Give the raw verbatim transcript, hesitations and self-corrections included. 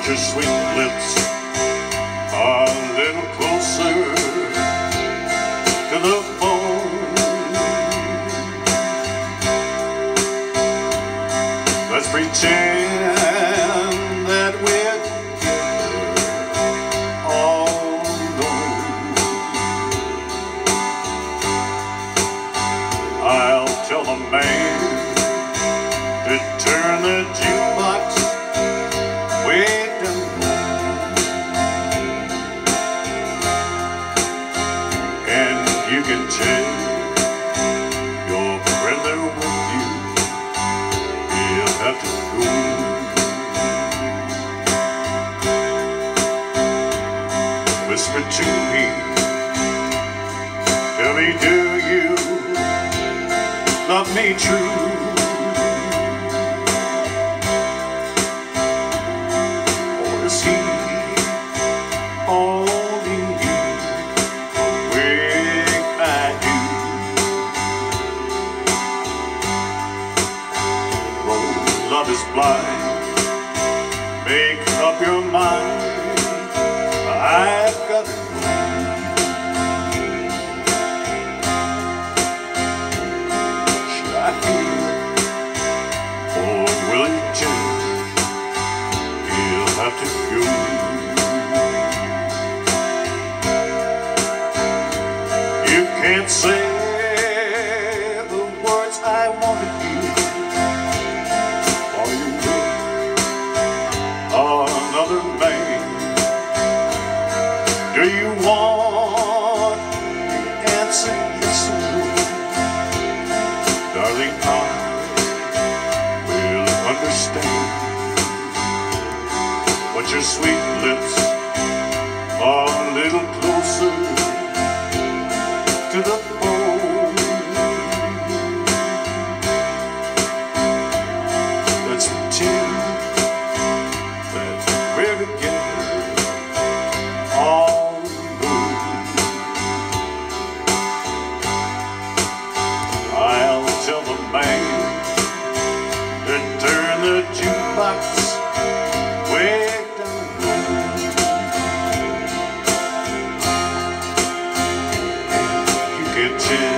your sweet lips a little closer to the phone. Let's pretend that we're together all alone. I'll tell the man to turn the jukebox way down, and you can take your friend there with you. He'll have to go. Whisper to me, tell me, do you love me true? Is he only you the way I do? Oh, love is blind. Make up your mind. I've got to go. Should I feel, or will you change? He'll have to go. You can't say the words I want to hear, or you with another man. Do you want the answer, yes or no? Darling, I will understand. But your sweet lips are a little closer to the phone. Let's pretend that we're together all alone. I'll tell the man to turn the jukebox way down. Get you